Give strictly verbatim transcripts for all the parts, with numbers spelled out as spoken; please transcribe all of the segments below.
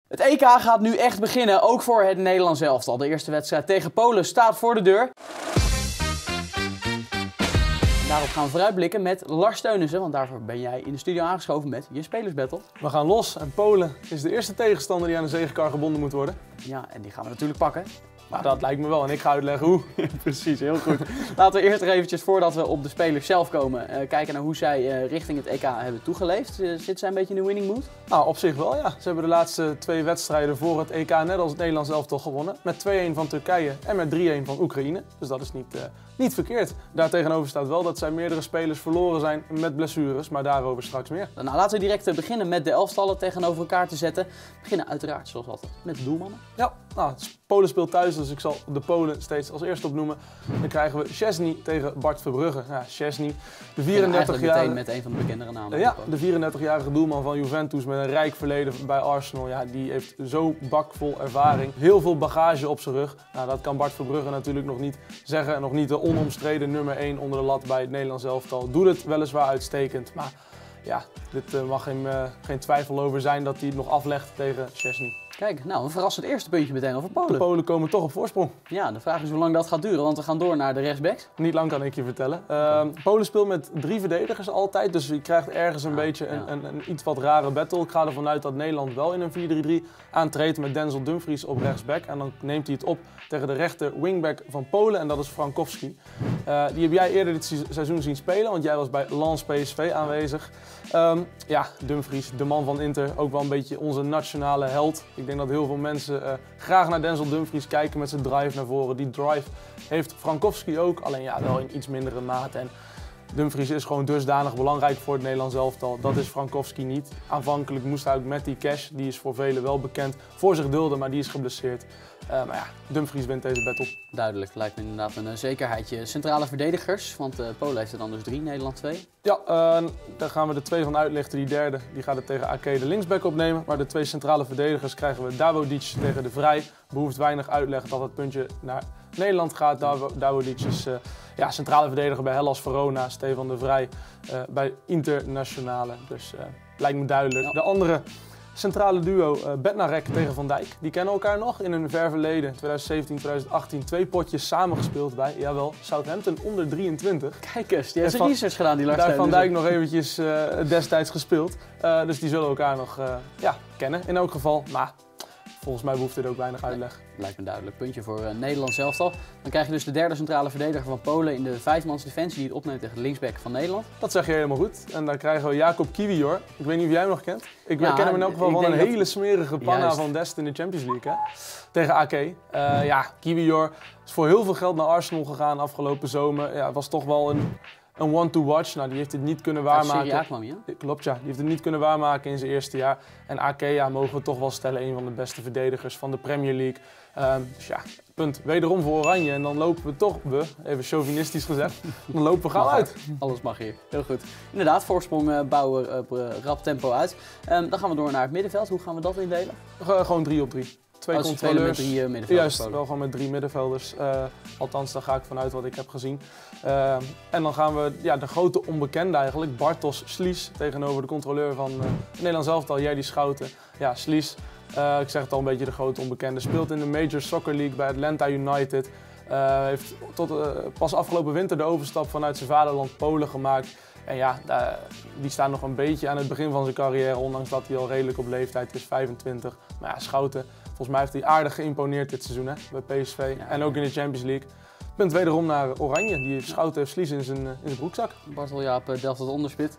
Het E K gaat nu echt beginnen, ook voor het Nederlands elftal. De eerste wedstrijd tegen Polen staat voor de deur. Daarop gaan we vooruitblikken met Lars Teunissen, want daarvoor ben jij in de studio aangeschoven met je spelersbattle. We gaan los en Polen is de eerste tegenstander die aan de zegekar gebonden moet worden. Ja, en die gaan we natuurlijk pakken. Maar dat lijkt me wel en ik ga uitleggen hoe. Precies, heel goed. Laten we eerst nog eventjes, voordat we op de spelers zelf komen, uh, kijken naar hoe zij uh, richting het E K hebben toegeleefd. Uh, zitten zij een beetje in de winning mood? Nou, op zich wel ja. Ze hebben de laatste twee wedstrijden voor het E K net als het Nederlands elftal gewonnen. Met twee-een van Turkije en met drie-een van Oekraïne. Dus dat is niet, uh, niet verkeerd. Daartegenover staat wel dat zij meerdere spelers verloren zijn met blessures, maar daarover straks meer. Nou, laten we direct beginnen met de elftallen tegenover elkaar te zetten. We beginnen uiteraard zoals altijd met de doelmannen. Ja, nou, Polen speelt thuis, dus ik zal de Polen steeds als eerste opnoemen. Dan krijgen we Szczesny tegen Bart Verbrugge. Ja, Szczesny, de vierendertigjarige... meteen met een van de bekendere namen. Ja, de vierendertigjarige doelman van Juventus met een rijk verleden bij Arsenal. Ja, die heeft zo bakvol ervaring. Heel veel bagage op zijn rug. Nou, dat kan Bart Verbrugge natuurlijk nog niet zeggen. Nog niet de onomstreden nummer één onder de lat bij het Nederlands elftal. Doet het weliswaar uitstekend, maar ja, dit uh, mag geen, uh, geen twijfel over zijn dat hij het nog aflegt tegen Szczesny. Kijk, nou een verrassend eerste puntje meteen over Polen. De Polen komen toch op voorsprong. Ja, de vraag is hoe lang dat gaat duren, want we gaan door naar de rechtsbacks. Niet lang kan ik je vertellen. Uh, Polen speelt met drie verdedigers altijd, dus je krijgt ergens een ja, beetje ja. een, een, een iets wat rare battle. Ik ga ervan uit dat Nederland wel in een vier drie drie aantreedt met Denzel Dumfries op rechtsback. En dan neemt hij het op tegen de rechter wingback van Polen en dat is Frankowski. Uh, die heb jij eerder dit seizoen zien spelen, want jij was bij Lens P S V aanwezig. Um, ja, Dumfries, de man van Inter, ook wel een beetje onze nationale held. Ik denk dat heel veel mensen uh, graag naar Denzel Dumfries kijken met zijn drive naar voren. Die drive heeft Frankowski ook, alleen ja, wel in iets mindere mate. En Dumfries is gewoon dusdanig belangrijk voor het Nederlands elftal. Dat is Frankowski niet. Aanvankelijk moest hij ook met die Cash, die is voor velen wel bekend, voor zich dulden, maar die is geblesseerd. Uh, maar ja, Dumfries wint deze battle. Duidelijk, lijkt me inderdaad een uh, zekerheidje. Centrale verdedigers, want uh, Polen heeft er dan dus drie, Nederland twee. Ja, uh, daar gaan we de twee van uitlichten. Die derde die gaat het tegen A K de linksback opnemen. Maar de twee centrale verdedigers krijgen we Dawodic tegen de Vrij. Behoeft weinig uitleg dat het puntje naar Nederland gaat. Dawodic is uh, ja, centrale verdediger bij Hellas Verona. Stefan de Vrij uh, bij Internationale. Dus uh, lijkt me duidelijk. Ja. De andere centrale duo uh, Bednarek tegen Van Dijk. Die kennen elkaar nog in een ver verleden, twintig zeventien twintig achttien, twee potjes samengespeeld bij, jawel, Southampton onder drieëntwintig. Kijk eens, die heeft zijn research gedaan, die Lars Daar Van Dijk nog eventjes uh, destijds gespeeld. Uh, dus die zullen elkaar nog uh, ja, kennen in elk geval. Maar volgens mij behoeft dit ook weinig uitleg. Nee, lijkt me duidelijk. Puntje voor uh, Nederlands elftal. Dan krijg je dus de derde centrale verdediger van Polen in de vijfmans defensie die het opneemt tegen de linksback van Nederland. Dat zeg je helemaal goed. En dan krijgen we Jakub Kiwior. Ik weet niet of jij hem nog kent. Ik ja, ken hem in elk geval van een hele dat... smerige panna Juist. van Dest in de Champions League. Hè? Tegen A K. Uh, ja, Kiwior is voor heel veel geld naar Arsenal gegaan afgelopen zomer. Ja, was toch wel een... Een one to watch, nou die heeft het niet kunnen waarmaken. Serie A kwam je? Klopt ja, die heeft het niet kunnen waarmaken in zijn eerste jaar. En A K ja, mogen we toch wel stellen een van de beste verdedigers van de Premier League. Um, dus ja, punt wederom voor Oranje en dan lopen we toch, we, even chauvinistisch gezegd, dan lopen we gauw uit. Alles mag hier, heel goed. Inderdaad, voorsprong uh, bouwen op uh, rap tempo uit. Um, dan gaan we door naar het middenveld, hoe gaan we dat indelen? G gewoon drie op drie. Twee oh, controleurs. Met drie, uh, middenvelders. Juist, wel gewoon met drie middenvelders. Uh, althans, daar ga ik vanuit wat ik heb gezien. Uh, en dan gaan we ja, de grote onbekende eigenlijk, Bartosz Slisz, tegenover de controleur van uh, het Nederlands elftal, Jerdy Schouten. Ja, Slisz, uh, ik zeg het al een beetje de grote onbekende, speelt in de Major Soccer League bij Atlanta United. Uh, heeft tot, uh, pas afgelopen winter de overstap vanuit zijn vaderland Polen gemaakt. En ja, daar, die staat nog een beetje aan het begin van zijn carrière, ondanks dat hij al redelijk op leeftijd is, vijfentwintig. Maar ja, Schouten, volgens mij heeft hij aardig geïmponeerd dit seizoen hè, bij P S V ja, en ook in de Champions League. Punt wederom naar Oranje, die Schouten heeft Slisz in zijn, in zijn broekzak. Bartel Jaap delft het onderspit.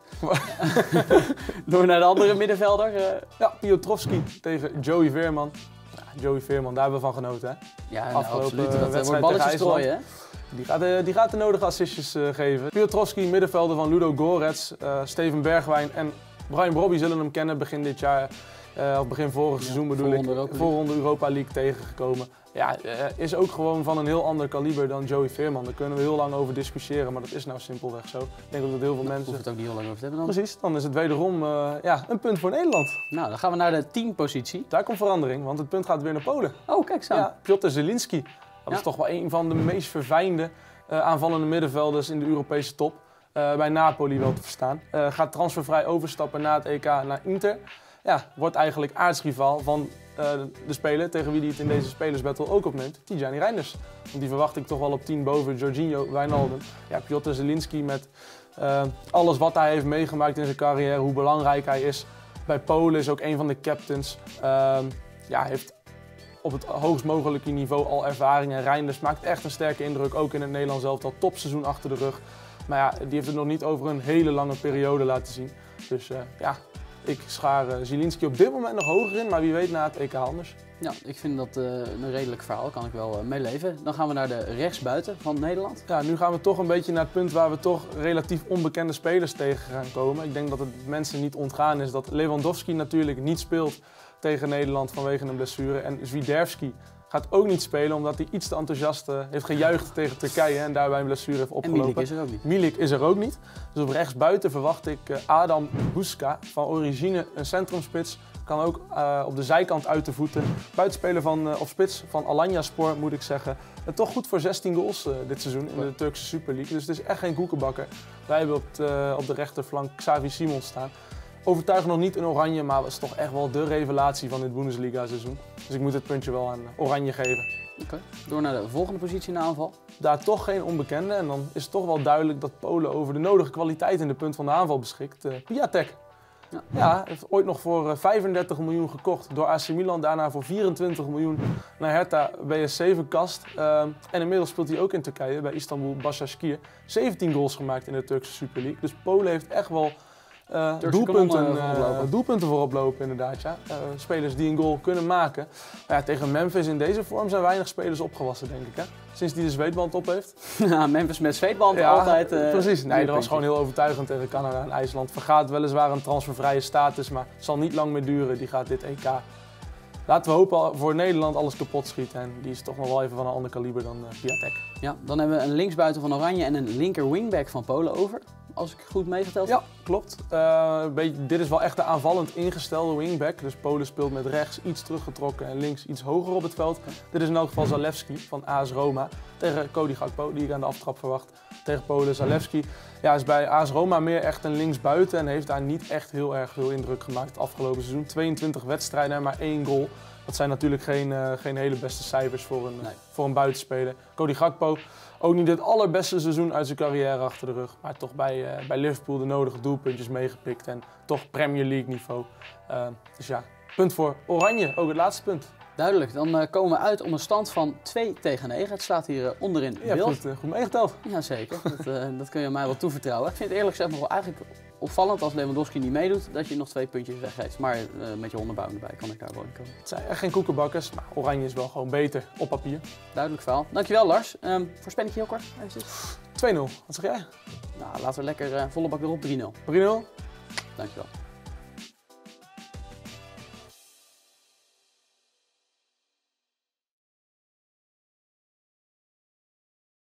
Door naar de andere middenvelder. Uh... Ja, Piotrowski tegen Joey Veerman. Ja, Joey Veerman, daar hebben we van genoten hè. Ja, nou, absoluut. Dat uh, wordt balletjes strooien hè. Die gaat, de, die gaat de nodige assistjes uh, geven. Piotrowski, middenvelder van Ludo Gorets, uh, Steven Bergwijn en Brian Brobby zullen hem kennen begin dit jaar. Uh, of begin vorig ja, seizoen bedoel ik, Europa voorronde Europa League tegengekomen. Ja, uh, is ook gewoon van een heel ander kaliber dan Joey Veerman. Daar kunnen we heel lang over discussiëren, maar dat is nou simpelweg zo. Ik denk dat heel veel nou, mensen... hoeft het ook niet heel lang over te hebben dan. Precies, dan is het wederom uh, ja, een punt voor Nederland. Nou, dan gaan we naar de teampositie. Daar komt verandering, want het punt gaat weer naar Polen. Oh, kijk zo. Ja, Piotr Zielinski. Dat ja. is toch wel een van de meest verfijnde uh, aanvallende middenvelders in de Europese top. Uh, bij Napoli wel te verstaan. Uh, gaat transfervrij overstappen na het E K naar Inter. ja, wordt eigenlijk aartsrivaal van uh, de speler tegen wie hij het in deze spelersbattle ook opneemt, Tijani Reinders. Want die verwacht ik toch wel op tien boven Jorginho Wijnaldum. Ja, Piotr Zielinski met uh, alles wat hij heeft meegemaakt in zijn carrière, hoe belangrijk hij is. Bij Polen is ook een van de captains. Uh, ja, heeft op het hoogst mogelijke niveau al ervaring. En Reinders maakt echt een sterke indruk, ook in het Nederlands elftal. Topseizoen achter de rug. Maar ja, die heeft het nog niet over een hele lange periode laten zien. Dus uh, ja, ik schaar uh, Zielinski op dit moment nog hoger in, maar wie weet na het E K anders. Ja, ik vind dat uh, een redelijk verhaal, kan ik wel uh, meeleven. Dan gaan we naar de rechtsbuiten van Nederland. Ja, nu gaan we toch een beetje naar het punt waar we toch relatief onbekende spelers tegen gaan komen. Ik denk dat het mensen niet ontgaan is dat Lewandowski natuurlijk niet speelt tegen Nederland vanwege een blessure. En Zwiderski gaat ook niet spelen omdat hij iets te enthousiast uh, heeft gejuicht tegen Turkije en daarbij een blessure heeft opgelopen. En Milik is er ook niet. Milik is er ook niet. Dus op rechtsbuiten verwacht ik uh, Adam Buzka, van origine een centrumspits. Kan ook uh, op de zijkant uit de voeten. Buitenspeler van, uh, of spits van Alanyaspor moet ik zeggen. En toch goed voor zestien goals uh, dit seizoen in de Turkse Super League. Dus het is echt geen koekenbakker. Wij hebben op, de, op de rechterflank Xavi Simons staan. Overtuig nog niet in oranje, maar was toch echt wel de revelatie van dit Bundesliga seizoen. Dus ik moet het puntje wel aan oranje geven. Oké, okay. Door naar de volgende positie in de aanval. Daar toch geen onbekende en dan is het toch wel duidelijk dat Polen over de nodige kwaliteit in de punt van de aanval beschikt. Uh, Piatek. Ja. ja, heeft ooit nog voor vijfendertig miljoen gekocht door A C Milan, daarna voor vierentwintig miljoen naar Hertha B S C verkast. Uh, en inmiddels speelt hij ook in Turkije bij Istanbul Başakşehir. zeventien goals gemaakt in de Turkse Super League. Dus Polen heeft echt wel uh, doelpunten, uh, doelpunten voorop lopen inderdaad. Ja. Uh, spelers die een goal kunnen maken. Maar ja, tegen Memphis in deze vorm zijn weinig spelers opgewassen, denk ik. Hè? Sinds hij de zweetband op heeft. Ja, Memphis met zweetband ja, altijd. Uh, precies, nee, dat was gewoon heel overtuigend tegen Canada en IJsland. Vergaat weliswaar een transfervrije status, maar het zal niet lang meer duren. Die gaat dit E K. Laten we hopen voor Nederland alles kapot schieten. En die is toch nog wel even van een ander kaliber dan uh, Piatek. Ja, dan hebben we een linksbuiten van Oranje en een linker wingback van Polen over. Als ik goed meegeteld heb. Ja, klopt. Uh, beetje, dit is wel echt de aanvallend ingestelde wingback. Dus Polen speelt met rechts iets teruggetrokken en links iets hoger op het veld. Okay. Dit is in elk geval Zalewski van A S Roma tegen Cody Gakpo, die ik aan de aftrap verwacht. Tegen Polen. Zalewski ja, is bij A S Roma meer echt een linksbuiten en heeft daar niet echt heel erg veel indruk gemaakt het afgelopen seizoen. tweeëntwintig wedstrijden en maar één goal. Dat zijn natuurlijk geen, uh, geen hele beste cijfers voor een, nee. voor een buitenspeler. Cody Gakpo, ook niet het allerbeste seizoen uit zijn carrière achter de rug. Maar toch bij, uh, bij Liverpool de nodige doelpuntjes meegepikt en toch Premier League niveau. Uh, dus ja, punt voor Oranje, ook het laatste punt. Duidelijk, dan uh, komen we uit om een stand van twee tegen negen. Het staat hier uh, onderin ja, beeld. Goed, uh, goed meegeteld. Jazeker, dat, uh, dat kun je mij wel toevertrouwen. Ik vind het eerlijk gezegd nog wel eigenlijk opvallend als Lewandowski niet meedoet, dat je nog twee puntjes weggeeft. Maar uh, met je onderbouw erbij kan ik daar wel in komen. Het zijn echt geen koekenbakkers, maar Oranje is wel gewoon beter op papier. Duidelijk verhaal. Dankjewel Lars. Um, voorspelletje heel kort. twee nul, wat zeg jij? Nou, laten we lekker uh, volle bak erop drie nul. drie nul? Dankjewel.